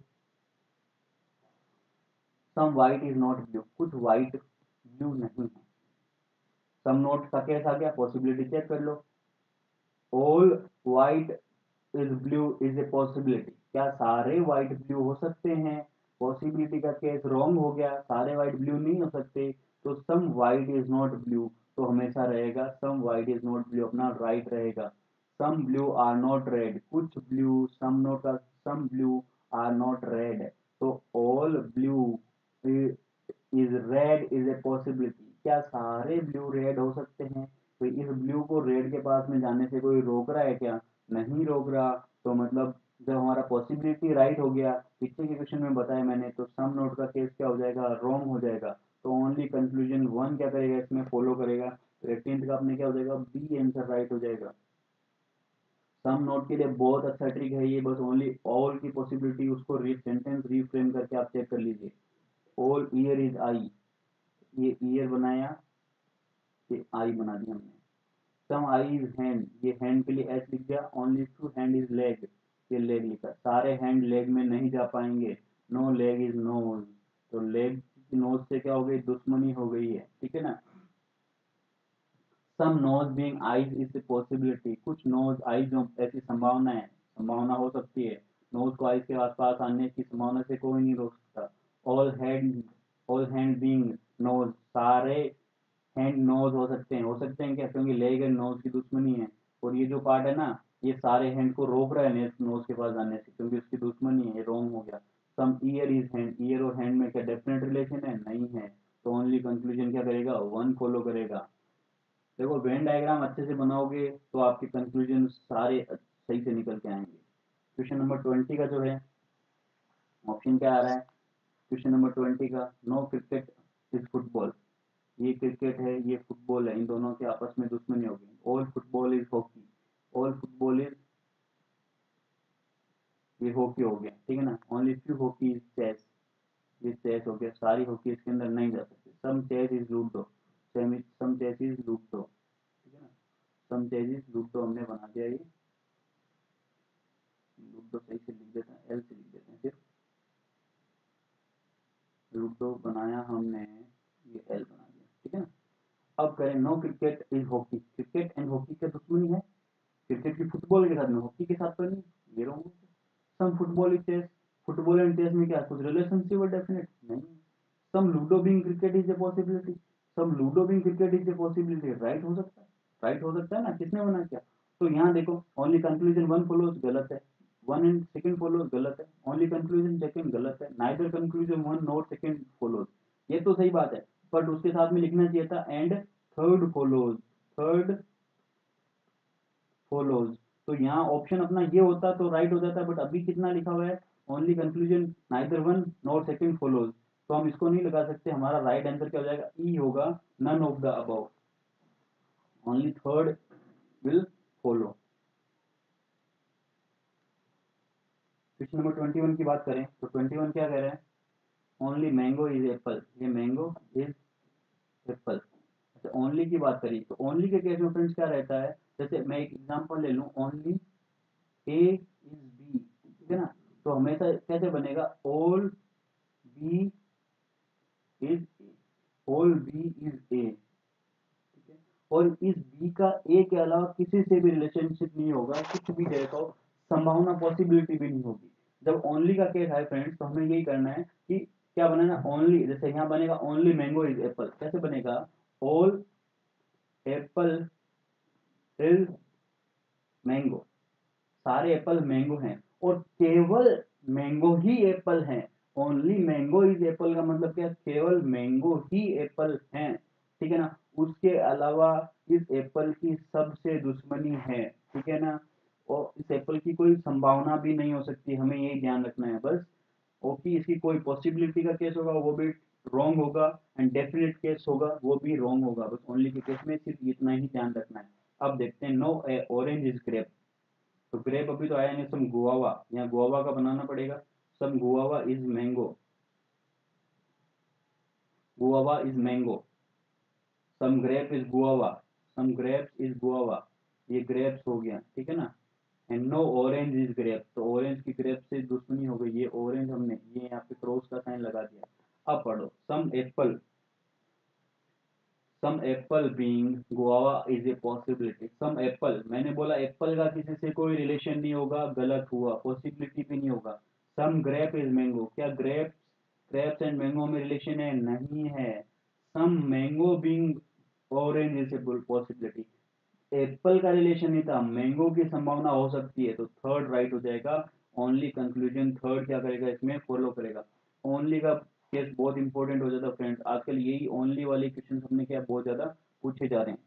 some white is not blue, कुछ वाइट ब्लू नहीं है। सम नोट का केस आ गया, पॉसिबिलिटी चेक कर लो, all white is blue is a possibility, क्या सारे वाइट ब्लू हो सकते हैं, पॉसिबिलिटी का केस रॉन्ग हो गया, सारे वाइट ब्लू नहीं हो सकते, तो some white is not blue, तो हमेशा रहेगा some white is not blue, अपना राइट रहेगा। Some blue are not red, कुछ ब्लू, सम नोट का some blue are not red, तो all blue is red is a possibility, क्या सारे ब्लू रेड हो सकते हैं, तो इस ब्लू को रेड के पास में जाने से कोई रोक रहा है क्या, नहीं रोक रहा, तो मतलब जब हमारा पॉसिबिलिटी राइट हो गया, पीछे के क्वेश्चन में बताया मैंने, तो सम नोट का केस क्या हो जाएगा, रॉन्ग हो जाएगा, तो ओनली कंक्लूजन वन क्या करेगा, इसमें फॉलो करेगा, तो एटीन का अपने क्या हो जाएगा, बी आंसर राइट हो जाएगा। सम नोट के लिए बहुत अच्छा ट्रिक है ये, बस ओनली ऑल की पॉसिबिलिटी उसको री सेंटेंस रीफ्रेम करके आप चेक कर लीजिए। ऑल ईयर इज आई, ये ईयर बनाया, ये आई बना दिया हमने, सम आई इज हैंड, ये हैंड के लिए एच लिख दिया, only two hand is leg, ये लेग लिखा, सारे हैंड लेग में नहीं जा पाएंगे, नो लेग इज नोज, तो लेग नोज से क्या हो गई, दुश्मनी हो गई है, ठीक है ना। Some nose being eyes is a possibility, कुछ नोज आईज ऐसी संभावना है, संभावना हो सकती है, नोज को आईज के आसपास आने की संभावना से कोई नहीं रोक सकता। All hand, all hand being nose, सारे हैंड नोज हो सकते हैं, हो सकते हैं क्या, क्योंकि लेग एंड नोज की दुश्मनी है, और ये जो पार्ट है ना, ये सारे हैंड को रोक रहा है नोज के पास जाने से, क्योंकि उसकी दुश्मनी है, ये रॉन्ग हो गया। Some ear is hand, ear और हैंड में क्या डेफिनेट रिलेशन है, नहीं है, तो ओनली कंक्लूजन क्या करेगा, वन फॉलो करेगा। देखो वेन डायग्राम अच्छे से बनाओगे तो आपके कंक्लूजन सारे सही से निकल के आएंगे। क्वेश्चन नंबर ट्वेंटी का जो है ऑप्शन क्या आ रहा है, क्वेश्चन नंबर ट्वेंटी का, नो क्रिकेट इज फुटबॉल, ये क्रिकेट है, ये फुटबॉल है, इन दोनों के आपस में दुश्मनी होगी। All football is hockey, all football is, ये हॉकी हो गया, ठीक है ना। Only few hockey is chess, ये चेस हो गया, सारी हॉकी इसके अंदर नहीं जा सकती। Some chess is ludo, some chess is ludo, ठीक है ना, सम चेस इज लूडो हमने बना दिया, ये लूडो सही से लिख देते हैं, एल से लिख देते हैं, सिर्फ लूडो बनाया हमने, ये एल बना दिया, ठीक है ना। अब करें no cricket is hockey, cricket and hockey क्या दुश्मनी है, क्रिकेट की फुटबॉल के साथ में, हॉकी के साथ तो नहीं, ये wrong. Some football is chess, football and chess में क्या कुछ रिलेशनशिप है, डेफिनेट नहीं। Some ludo being cricket is a possibility, some ludo being cricket is a possibility, right हो सकता है, राइट हो सकता है ना, किसने मना किया। तो यहाँ देखो ओनली कंक्लूजन वन फॉलोज, गलत है, वन एंड सेकंड फॉलोज, गलत है, ओनली कंक्लूजन सेकंड, गलत है, neither conclusion one not second follows, ये तो सही बात है, बट उसके साथ में लिखना चाहिए था and third follows, third follows, तो यहाँ ऑप्शन अपना ये होता तो राइट हो जाता, बट अभी कितना लिखा हुआ है, only conclusion neither one nor second follows, तो हम इसको नहीं लगा सकते, हमारा राइट आंसर क्या हो जाएगा, ई होगा, none of the above, only third will follow. Question number twenty one की बात करें तो ट्वेंटी वन क्या कह रहे हैं, ओनली मैंगो इज एप्पल, ये मैंगो इज एप्पल। अच्छा ओनली की बात करी तो ओनली के केस में फ्रेंड्स क्या रहता है, जैसे मैं एक एग्जांपल ले लूं, ओनली ए इज बी, ठीक है ना, तो हमेशा कैसे बनेगा, all B is A, all B is A, ठीक है, और इस बी का ए के अलावा किसी से भी रिलेशनशिप नहीं होगा, कुछ भी देखो संभावना पॉसिबिलिटी भी नहीं होगी। जब ओनली का केस है फ्रेंड्स, तो हमें यही करना है कि क्या बनाना, ओनली, जैसे यहाँ बनेगा ओनली मैंगो इज एप्पल, कैसे बनेगा, ऑल एप्पल इज मैंगो, सारे एप्पल मैंगो हैं, और केवल मैंगो ही एप्पल हैं, ओनली मैंगो इज एप्पल का मतलब क्या, केवल मैंगो ही एप्पल हैं, ठीक है ना, उसके अलावा इस एप्पल की सबसे दुश्मनी है, ठीक है ना, और इस एप्पल की कोई संभावना भी नहीं हो सकती, हमें यही ध्यान रखना है बस। ओके, इसकी कोई पॉसिबिलिटी का केस होगा वो भी रॉन्ग होगा, एंड डेफिनेट केस होगा वो भी रॉन्ग होगा, बस ओनली के केस में सिर्फ इतना ही ध्यान रखना है। अब देखते हैं, नो ऑरेंज इज ग्रेप, तो ग्रेप अभी तो आया नहीं, सम गुआवा, यहाँ गुआवा का बनाना पड़ेगा, some guava is mango, guava is mango, some grape is guava, some grapes is guava, ये ग्रेप्स हो गया, ठीक है ना, and no orange is grape, तो ऑरेंज की ग्रेप से दुश्मनी हो गई, ये ऑरेंज हमने ये यहाँ पे क्रॉस का साइन लगा दिया। अब पढ़ो, some apple, some apple being guava is a possibility, some apple, मैंने बोला एप्पल का किसी से कोई रिलेशन नहीं होगा, गलत हुआ, पॉसिबिलिटी भी नहीं होगा। सम ग्रेप इज मैंगो, क्या ग्रेप्स, ग्रेप्स एंड मैंगो में रिलेशन है, नहीं है। Some mango being orange is a possibility, apple का रिलेशन नहीं था, मैंगो की संभावना हो सकती है, तो थर्ड राइट हो जाएगा, ओनली कंक्लूजन थर्ड क्या करेगा, इसमें फॉलो करेगा। ओनली का केस बहुत इंपॉर्टेंट हो जाता है फ्रेंड्स, आजकल यही ओनली वाले क्वेश्चन हमने क्या बहुत ज्यादा पूछे जा रहे हैं,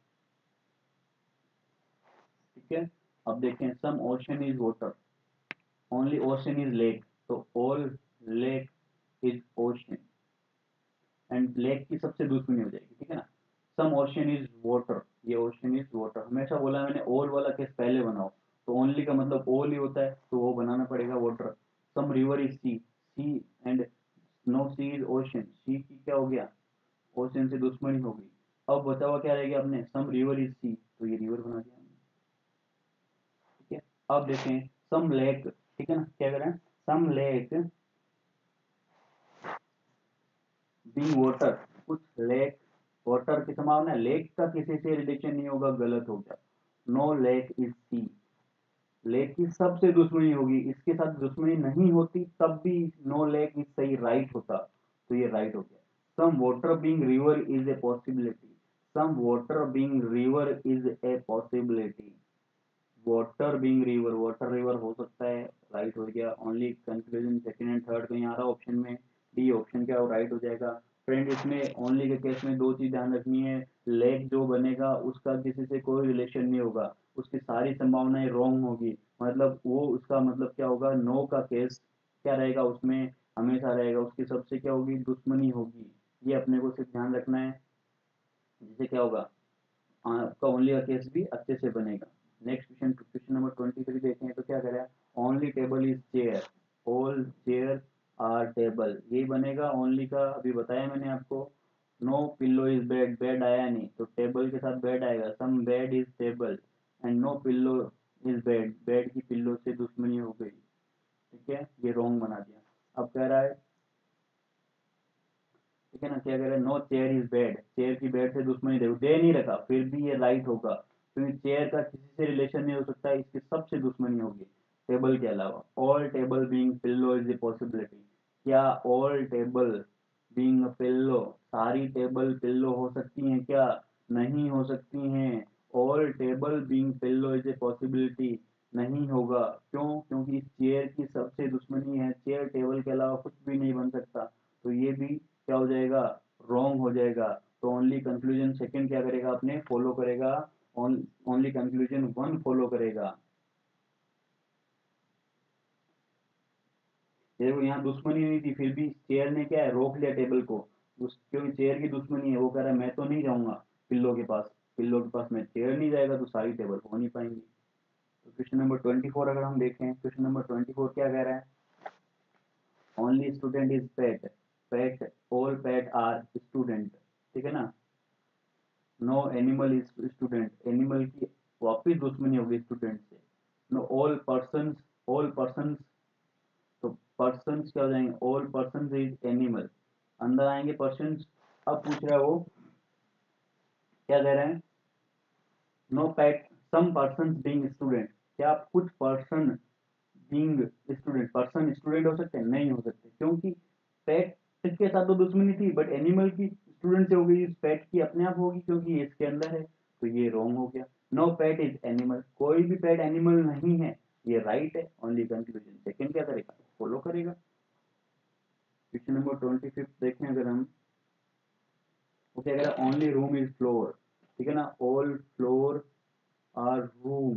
ठीक है। अब देखें, some ocean is water, only ocean is lake, तो all lake is ocean, and lake की सबसे दुश्मनी हो जाएगी, ठीक है ना। सम ओशन इज वाटर, ये ओशन इज वाटर, हमेशा बोला मैंने ऑल वाला केस पहले बनाओ, तो ओनली का मतलब ऑल ही होता है, तो वो बनाना पड़ेगा water. Some river is sea, sea and no sea is ocean, sea की क्या हो गया, ओशन से दुश्मनी हो गई। अब बचा हुआ क्या रहेगा अपने, सम रिवर इज सी, तो ये रिवर बना अब देखें सम लेक, ठीक है ना, क्या कह रहे हैं, सम लेक बीइंग वाटर, कुछ लेक वाटर की संभावना है, लेक का किसी से रिलेशन नहीं होगा, गलत हो गया। No lake is sea, lake की सबसे दुश्मनी होगी, इसके साथ दुश्मनी नहीं होती तब भी नो लेक इज सही, राइट होता, तो ये राइट हो गया। Some water being river is a possibility, some water being river is a possibility, water being river, water river हो सकता है, राइट हो गया। Only conclusion second and third कहीं आ रहा ऑप्शन में, डी ऑप्शन क्या हो, राइट हो जाएगा। फ्रेंड इसमें ओनली के केस में दो चीज ध्यान रखनी है, लेग जो बनेगा उसका किसी से कोई रिलेशन नहीं होगा, उसकी सारी संभावनाएं रॉन्ग होगी, मतलब वो उसका मतलब क्या होगा, नो का केस क्या रहेगा उसमें, हमेशा रहेगा, उसकी सबसे क्या होगी, दुश्मनी होगी, ये अपने को सिर्फ ध्यान रखना है, जिससे क्या होगा, आपका ओनली का केस भी अच्छे से बनेगा। Next question, question number twenty three देखें तो क्या करें, only table is chair, all chair are table, यही बनेगा ओनली का, अभी बताया मैंने आपको। No pillow is bed, bed आया नहीं तो टेबल के साथ बेड आएगा, some bed is table and no pillow is bed, bed की पिल्लो से दुश्मनी हो गई, ठीक है, ये रॉन्ग बना दिया। अब कह रहा है, ठीक है ना, क्या कह रहा है, no chair is bed, chair की बेड से दुश्मनी, देखो दे नहीं रखा फिर भी ये राइट होगा, क्योंकि चेयर का किसी से रिलेशन नहीं हो सकता, इसकी सबसे दुश्मनी होगी टेबल के अलावा। All table being pillow is a possibility, क्या ऑल टेबल बीइंग पिल्लो, सारी टेबल पिल्लो हो सकती हैं क्या, नहीं हो सकती हैं। All table being pillow is a possibility, नहीं होगा, क्यों, क्योंकि इस चेयर की सबसे दुश्मनी है, चेयर टेबल के अलावा कुछ भी नहीं बन सकता, तो ये भी क्या हो जाएगा, रॉन्ग हो जाएगा। तो ओनली कंक्लूजन सेकंड क्या करेगा, अपने फॉलो करेगा, ओनली कंक्लूजन वन फॉलो करेगा। देखो यहाँ दुश्मनी नहीं थी फिर भी चेयर ने क्या है, रोक लिया टेबल को, उस क्योंकि चेयर की दुश्मनी है, वो कह रहा है मैं तो नहीं जाऊंगा पिल्लो के पास, पिल्लो के पास में चेयर नहीं जाएगा तो सारी टेबल हो नहीं पाएंगी। तो क्वेश्चन नंबर ट्वेंटी फोर अगर हम देखें, क्वेश्चन नंबर ट्वेंटी फोर क्या कह रहा है, only student is pet, pet all pet are student, ठीक है ना, no animal is student, animal की वापिस दुश्मनी होगी स्टूडेंट से। No all person, all person, तो पर्सन क्या हो जाएंगे, ऑल पर्सन इज एनिमल, अंदर आएंगे पर्सन। अब पूछ रहा है वो, क्या कह रहे हैं, no pet some person being student, क्या कुछ person being student, person student हो सकते हैं, नहीं हो सकते, क्योंकि पेट के साथ तो दुश्मनी थी, बट एनिमल की स्टूडेंट से हो गई, पेट की अपने आप होगी क्योंकि ये इसके अंदर है, तो ये रॉन्ग हो गया। नो पेट इज एनिमल, कोई भी पेट एनिमल नहीं है, ये राइट है, ओनली कंक्लूजन सेकंड क्या करेगा, फॉलो करेगा। क्वेश्चन नंबर ट्वेंटी फिफ्थ देखें अगर हम, वो क्या कह रहा है, ओनली रूम इज फ्लोर, ठीक है ना, ऑल फ्लोर आर रूम,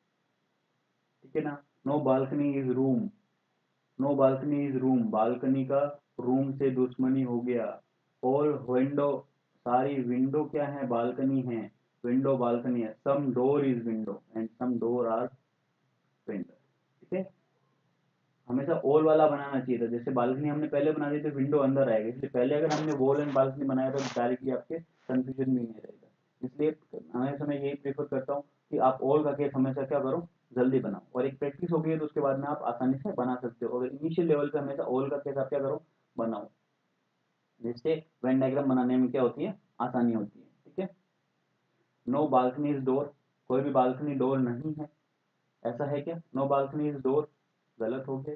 ठीक है ना, no balcony is room, no balcony is room, balcony का रूम से दुश्मनी हो गया। ऑल विंडो, सारी विंडो क्या है, बालकनी है, विंडो बालकनी है। Some door is window and some door are window, ठीक है, हमेशा ऑल वाला बनाना चाहिए था, जैसे बालकनी हमने पहले बना दी तो विंडो अंदर आएगा, इसलिए पहले अगर हमने वॉल एंड बालकनी बनाया तो डायरेक्टली आपके कंफ्यूजन भी नहीं रहेगा, इसलिए हमेशा मैं यही प्रेफर करता हूँ कि आप ऑल का केस हमेशा क्या करो, जल्दी बनाओ, और एक प्रैक्टिस हो गई है तो उसके बाद में आप आसानी से बना सकते हो, अगर इनिशियल लेवल पे हमेशा ऑल का केस आप क्या करो, बनाओ, जिससे वेन डायग्राम बनाने में क्या होती है, आसानी होती है, ठीक है। नो बालकनी इज डोर, कोई भी बालकनी डोर नहीं है, ऐसा है क्या, नो बालकनी इज डोर, गलत हो गया।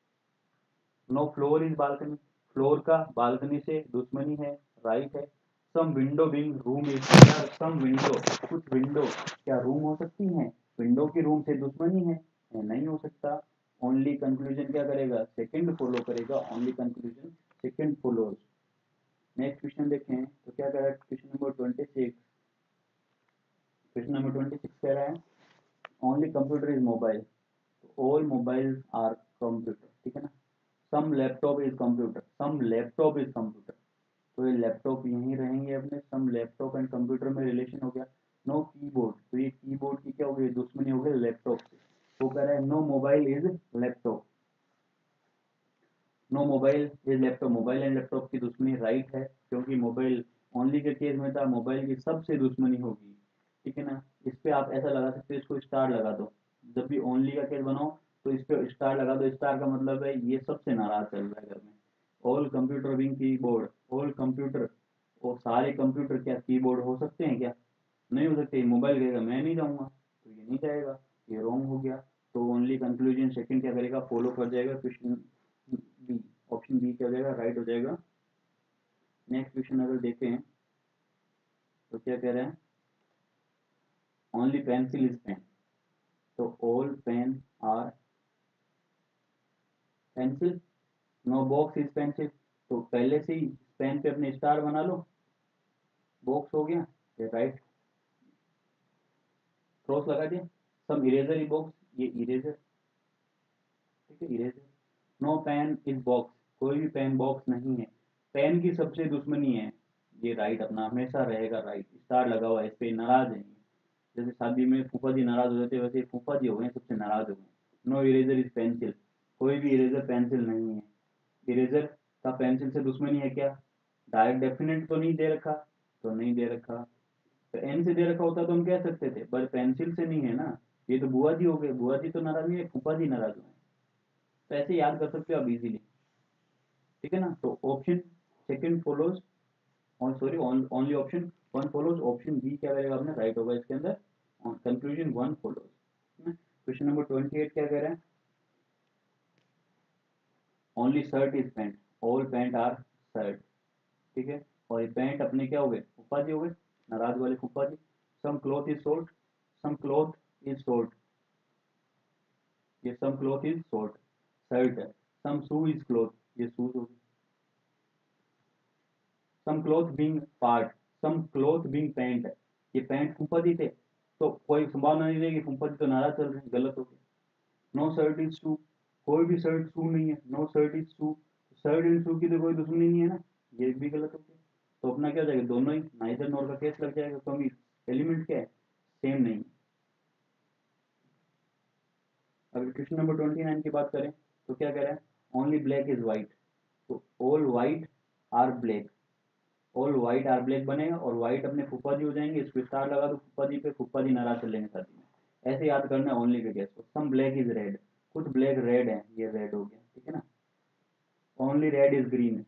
No floor is balcony, floor का बालकनी से दुश्मनी है, राइट है। Some window being room is, some window, कुछ विंडो क्या रूम हो सकती हैं, विंडो की रूम से दुश्मनी है, नहीं हो सकता। ओनली कंक्लूजन क्या करेगा, सेकंड फॉलो करेगा, only conclusion second follows. Next question देखें तो क्या कह रहा है, question number twenty six, question number twenty six कह रहा है, only computer is mobile, all mobile are computer, ठीक है ना, some laptop is computer, some laptop is computer, तो ये लैपटॉप यहीं रहेंगे अपने, सम लैपटॉप एंड कंप्यूटर में रिलेशन हो गया। नो कीबोर्ड, तो ये कीबोर्ड की क्या हो गई, दुश्मनी हो गई लैपटॉप से, वो कह रहा है no mobile is laptop, no mobile is laptop, mobile and laptop की दुश्मनी राइट है, क्योंकि मोबाइल ओनली के केस में था, मोबाइल की सबसे दुश्मनी होगी, ठीक है ना, इस पे आप ऐसा लगा सकते हो, इसको स्टार लगा दो, जब भी ओनली का केस बनाओ तो इस पे स्टार लगा दो, स्टार का मतलब है ये सबसे नाराज चल रहा है घर में। All computer being keyboard, all computer, और सारे कंप्यूटर क्या कीबोर्ड हो सकते हैं क्या? नहीं हो सकते। मोबाइल कहेगा मैं नहीं जाऊंगा, तो ये नहीं जाएगा, ये रॉन्ग हो गया। तो ओनली कंक्लूजन सेकंड क्या करेगा, फॉलो कर जाएगा। क्वेश्चन बी, ऑप्शन बी क्या हो जाएगा, राइट हो जाएगा। नेक्स्ट क्वेश्चन अगर देखें तो क्या कह रहे हैं, ओनली पेंसिल इज पेन, तो all pen are pencil, no box is pencil, तो पहले से ही पेन पे अपने स्टार बना लो, बॉक्स हो गया, ये राइट, क्रॉस लगा दिया। सम इरेजर ई बॉक्स, ये इरेजर, ठीक है eraser. No pen is box, कोई भी पेन बॉक्स नहीं है, पेन की सबसे दुश्मनी है, ये राइट अपना हमेशा रहेगा राइट, स्टार लगा हुआ है इस पे, नाराज है। जैसे शादी में फूफा जी नाराज हो जाते हैं, वैसे फूफा जी हो गए सबसे नाराज हो गए। नो इरेजर इज पेंसिल, कोई भी इरेजर पेंसिल नहीं है। इरेजर का पेंसिल से दुश्मनी है क्या? डायरेक्ट डेफिनेट तो नहीं दे रखा, तो नहीं दे रखा। तो एन से दे रखा होता तो हम कह सकते थे, पर पेंसिल से नहीं है ना। ये तो बुआ जी हो गए, बुआ जी तो नाराज नहीं है, फूफा जी नाराज हुए। तो ऐसे याद कर सकते हो आप इजीली, ठीक है ना। तो ऑप्शन सेकंड फॉलोज, और sorry only option one follows, option B क्या करेगा आपने, राइट होगा इसके अंदर, conclusion one follows. Question number twenty eight क्या कह रहे हैं, only shirt is pant, all pant are shirt, ठीक है। और ये पैंट अपने क्या हो गए, फूफा जी हो गए, नाराज वाले फूफा जी। Some cloth is short, some cloth is short, ये some cloth is short shirt है। सम शू इज क्लॉथ, ये शूज हो गए। Some cloth being part, some cloth being pant, ये पैंट फूफा जी थे, तो कोई संभावना नहीं रहेगी, फूफा जी तो नाराज चल रहे हैं, गलत हो गया। नो शर्ट इज शू, कोई भी शर्ट शू नहीं है, no shirt is shoe, shirt and shoe की तो कोई दुश्मनी नहीं है ना, ये भी गलत हो गया। तो अपना क्या हो जाएगा, दोनों ही नाइदर नॉर का केस लग जाएगा, क्योंकि एलिमेंट क्या है, सेम नहीं। अगर क्वेश्चन नंबर ट्वेंटी नाइन की बात करें तो क्या कह रहा है, ओनली ब्लैक इज व्हाइट, तो all white are black, all white are black बनेगा, और व्हाइट अपने फूफा जी हो जाएंगे, इस पे स्टार लगा दो फूफा जी पे, फूफा जी नाराज चलेंगे शादी में। ऐसे याद करना है ओनली के केस को। सम ब्लैक इज रेड, कुछ ब्लैक रेड है, ये रेड हो गया, ठीक है ना। ओनली रेड इज ग्रीन,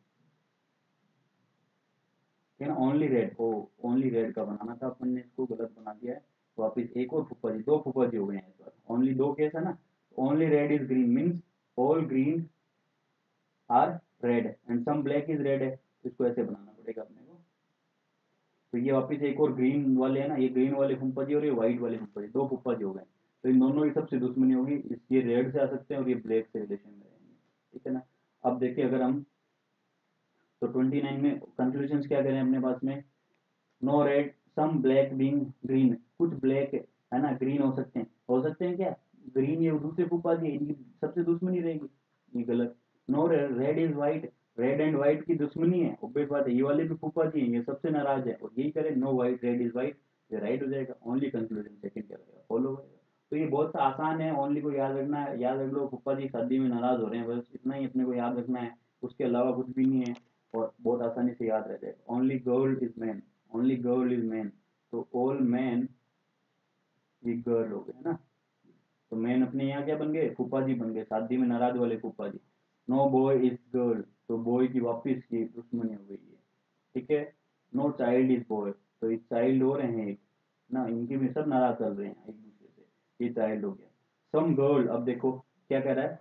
ठीक है ना, ओनली रेड, ओ ओनली रेड का बनाना था अपन ने, इसको गलत बना दिया है। वापिस एक और फूफा जी, दो फूफा जी हो गए हैं इस बार, ओनली दो केस है ना। Only red is green means all green are red and some black is red है, तो इसको ऐसे बनाना पड़ेगा अपने को। तो ये वापस एक और ग्रीन वाले है ना, ये ग्रीन वाले फूफा जी और ये व्हाइट वाले फूफा जी, दो फूफा जी हो गए। तो इन दोनों की सबसे दुश्मनी होगी, इस ये रेड से आ सकते हैं और ये ब्लैक से रिलेशन में रहेंगे, ठीक है ना। अब देखिए अगर हम, तो ट्वेंटी नाइन में कंक्लूजन क्या करें अपने पास में, no red, some black being green, कुछ ब्लैक है ना ग्रीन हो सकते हैं, हो सकते हैं क्या, ग्रीन ये दूसरे फूफा जी, इनकी सबसे दुश्मनी रहेगी, ये गलत। No red is white, red and white की दुश्मनी है, ऑब्वियस बात है, ये वाले भी फूफा जी हैं, ये सबसे नाराज है, और यही करे no white red is white, ये राइट हो जाएगा। ओनली कंक्लूजन सेकंड क्या रहेगा, फॉलो करेगा। तो ये बहुत सा आसान है, ओनली को याद रखना है, याद रख लो फूफा जी शादी में नाराज हो रहे हैं, बस इतना ही अपने को याद रखना है, उसके अलावा कुछ भी नहीं है, और बहुत आसानी से याद रह जाएगा। Only girl is man, only girl is man, तो ऑल मैन ये गर्ल हो गए ना। तो मैन अपने यहाँ क्या बन गए, फूफा जी बन गए, शादी में नाराज वाले फूफा जी। नो बॉय इज गर्ल, तो बॉय की वापिस की दुश्मनी हो गई है, ठीक है। नो चाइल्ड इज बॉय, तो ये चाइल्ड हो रहे हैं एक ना, इनकी भी सब नाराज चल रहे हैं एक दूसरे से, ये चाइल्ड हो गया। सम गर्ल, अब देखो क्या कह रहा है,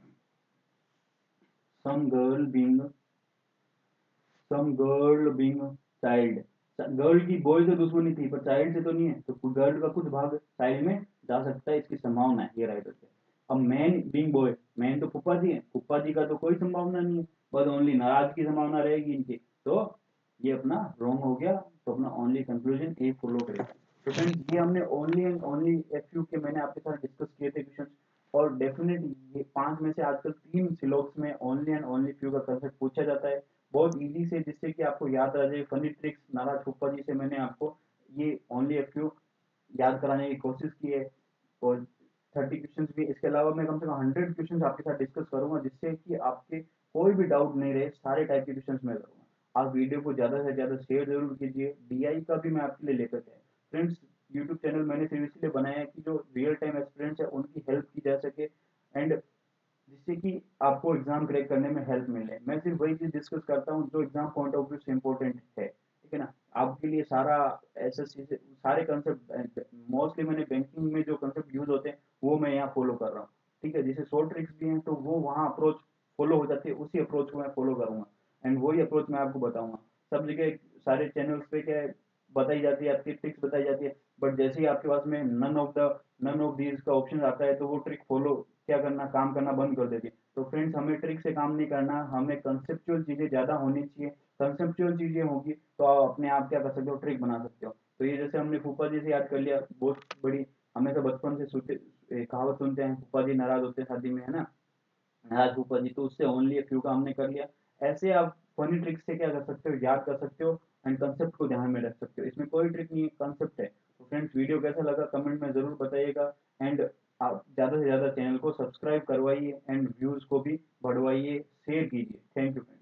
some girl being, some girl being child, girl की बॉय से दुश्मनी थी पर चाइल्ड से तो नहीं है, तो गर्ल का कुछ भाग चाइल्ड में जा सकता है, इसकी संभावना है, ये राइट होता है। अब मैन बीइंग बॉय, मैन तो फूफा जी है, फूफा जी का तो कोई संभावना नहीं है, बस ओनली नाराज की संभावना रहेगी इनकी, तो ये अपना रॉन्ग हो गया। तो अपना ओनली कंक्लूजन ए फॉलो करेगा। तो फ्रेंड्स ये हमने only and only F Q के मैंने आपके साथ डिस्कस किए थे क्वेश्चन, और डेफिनेटली ये पांच में से आजकल तीन सिलोक्स में ओनली एंड ओनली फ्यू का कंसेप्ट पूछा जाता है, बहुत इजी से, जिससे कि आपको याद रह जाए। फनी ट्रिक्स नाराज फूफा जी से मैंने आपको ये ओनली एफ क्यू याद कराने की कोशिश की है, और थर्टी क्वेश्चन भी, इसके अलावा मैं कम से कम हंड्रेड क्वेश्चन आपके साथ डिस्कस करूंगा, जिससे कि आपके कोई भी डाउट नहीं रहे, सारे टाइप के क्वेश्चन मैं करूंगा। आप वीडियो को ज़्यादा से ज़्यादा शेयर जरूर कीजिए, डीआई का भी मैं आपके लिए लेकर के फ्रेंड्स, यूट्यूब चैनल मैंने सिर्फ इसलिए बनाया है कि जो रियल टाइम एस्पिरेंट्स है उनकी हेल्प की जा सके, एंड जिससे कि आपको एग्जाम क्रैक करने में हेल्प मिले। मैं सिर्फ वही चीज डिस्कस करता हूँ जो एग्जाम पॉइंट ऑफ व्यू से इम्पोर्टेंट है, ठीक है ना। आपके लिए सारा एसएससी से सारे कंसेप्ट, मोस्टली मैंने बैंकिंग में जो कंसेप्ट यूज होते हैं वो मैं यहाँ फॉलो कर रहा हूँ, ठीक है। जैसे शॉर्ट ट्रिक्स भी हैं तो वो वहाँ अप्रोच फॉलो हो जाती है, उसी अप्रोच को मैं फॉलो करूंगा, एंड वही अप्रोच मैं आपको बताऊंगा। सब जगह सारे चैनल्स पे क्या है, बताई जाती है, आपकी ट्रिक्स बताई जाती है, बट जैसे ही आपके पास में none of the none of these का ऑप्शन आता है तो वो ट्रिक फॉलो क्या करना, काम करना बंद कर देती है। तो फ्रेंड्स, हमें ट्रिक से काम नहीं करना, हमें कंसेप्चुअल चीजें ज्यादा होनी चाहिए। कंसेप्चुअल चीजें होगी तो आप अपने आप क्या कर सकते हो, ट्रिक बना सकते हो। तो ये जैसे हमने फूफा जी से याद कर लिया, बहुत बड़ी, हमें तो बचपन से सुनते ए, कहावत सुनते हैं, फूफा जी नाराज होते हैं शादी में, है ना, नाराज फूफा जी, तो उससे ओनली फ्यू का हमने कर लिया। ऐसे आप फनी ट्रिक से क्या कर सकते हो, याद कर सकते हो, एंड कंसेप्ट को ध्यान में रख सकते हो। इसमें कोई ट्रिक नहीं है, कंसेप्ट है। तो फ्रेंड्स, वीडियो कैसा लगा कमेंट में जरूर बताइएगा, एंड आप ज़्यादा से ज़्यादा चैनल को सब्सक्राइब करवाइए एंड व्यूज़ को भी बढ़वाइए, शेयर कीजिए। Thank you friends.